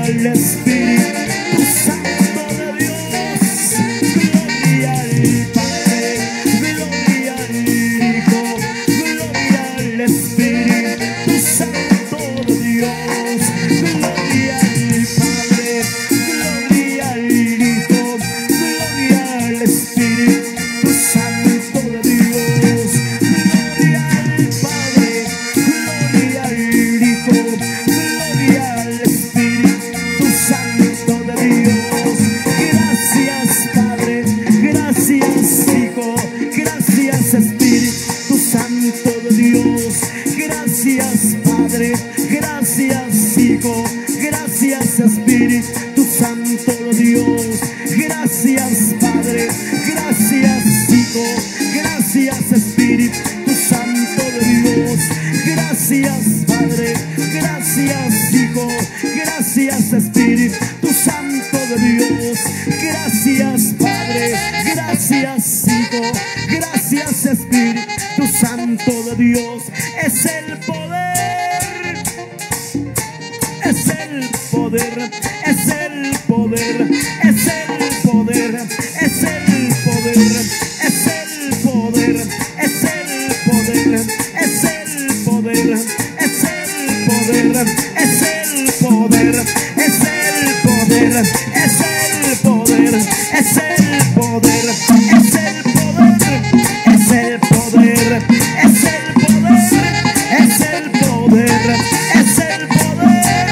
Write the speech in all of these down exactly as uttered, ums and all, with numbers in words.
al Espíritu Santo de Dios. Gloria al Padre, gloria al Hijo, gloria al Espíritu Santo de Dios. Gloria al Padre, gloria al Hijo, gloria al Espíritu Santo de Dios. Gloria al Padre, gloria al Hijo, gloria al Espíritu Santo de Dios. Gracias Padre, gracias Hijo, gracias Espíritu Santo de Dios. Gracias Padre, gracias Hijo, gracias Espíritu Santo de Dios. Gracias Padre, gracias Hijo, gracias Espíritu Santo de Dios. Gracias Padre, gracias Hijo, gracias Espíritu Santo de Dios. Gracias Padre, gracias Hijo, gracias Espíritu Santo de Dios. Es el poder, es el poder, es el poder, es el poder, es el poder, es el poder, es el poder, es el poder, es el poder, es el poder, es el poder, es el poder, es el poder, es el poder, es el poder, es el poder, es el poder, es el poder.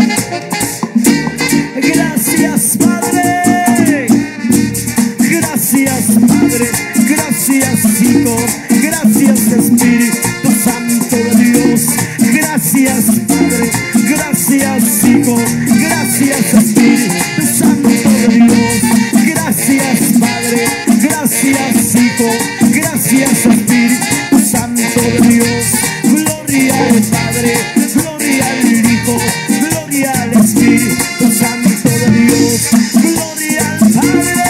Gracias Padre, gracias Padre, gracias Hijo, gracias Espíritu Santo de Dios. Gracias Padre, gracias Hijo, gracias Espíritu Santo de Dios. Gracias Padre, gracias Hijo, gracias Espíritu Santo de Dios. Gloria al Padre, gloria al Hijo, gloria al Espíritu Santo de Dios. Gloria al Padre.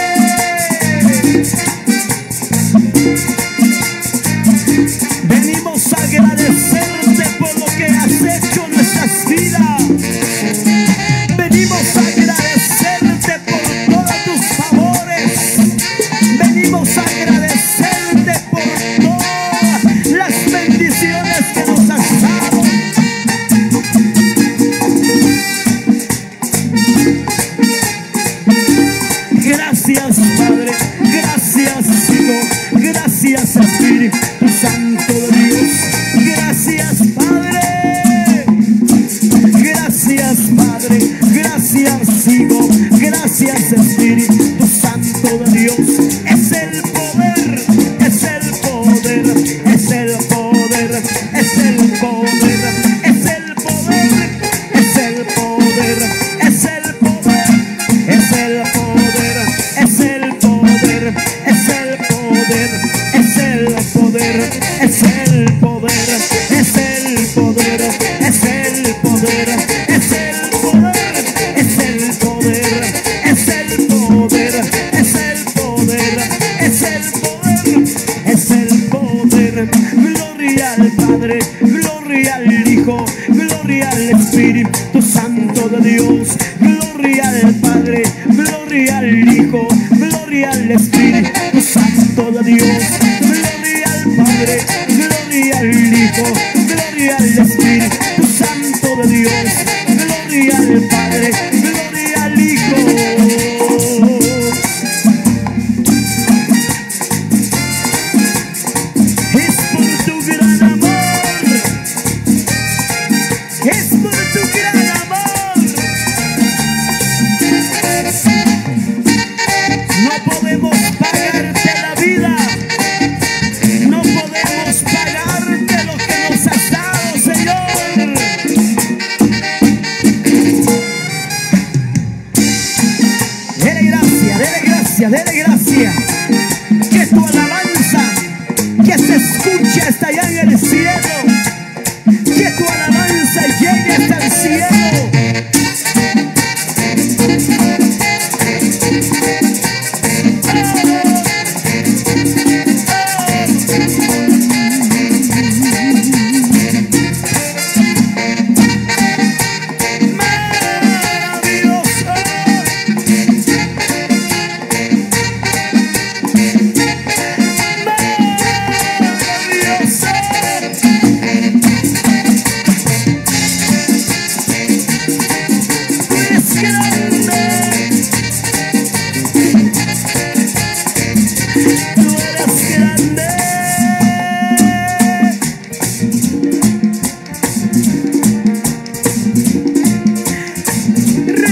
Venimos a agradecerte por lo que has hecho en nuestras vidas. Venimos a agradecerte por todos tus favores. Venimos a agradecerte por todas las bendiciones que nos has dado. Gracias Padre, gracias Hijo, gracias Espíritu Santo de Dios. Gracias Padre, gracias Padre, gracias Hijo, gracias Espíritu Santo de Dios. Es el poder, es el poder, es el poder, es el poder, es el poder, es el poder, es el poder, es el poder, es el poder, es el poder, es el poder, es el poder, es el poder, es el poder, es el poder, es el poder, es el poder, es el poder, es el poder, es el poder. Gloria al Padre, gloria al Hijo, gloria al Espíritu Santo de Dios. Gloria al Padre, gloria al Hijo, gloria al Espíritu Santo de Dios. Gloria al Padre, gloria al Hijo, gloria al Espíritu Santo de Dios. Gloria al Padre, gloria al Hijo. Es por tu gran amor, es por tu gran amor. No podemos pagarte la vida, no podemos pagarte lo que nos has dado, Señor. Dele gracia, dele gracia, dele gracia. Que tu alabanza, que se escuche hasta allá en el cielo. Que tu alabanza llegue hasta el cielo.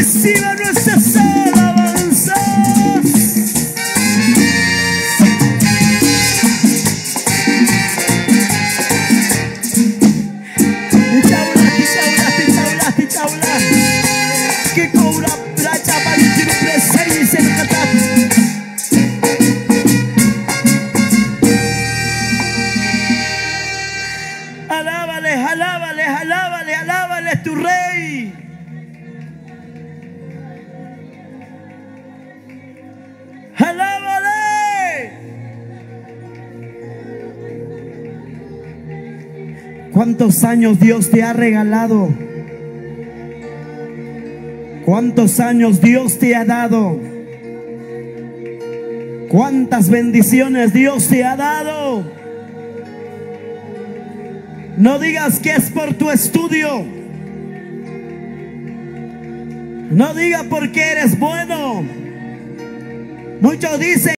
reciba nuestras alabanzas. Chaula, chaula, chaula, chaula. Que cobra plata para el presente y se cata. Alábale, alábale, alábale, alábale tu rey. Alábale. ¿Cuántos años Dios te ha regalado? ¿Cuántos años Dios te ha dado? ¿Cuántas bendiciones Dios te ha dado? No digas que es por tu estudio. No digas porque eres bueno. Muchos dicen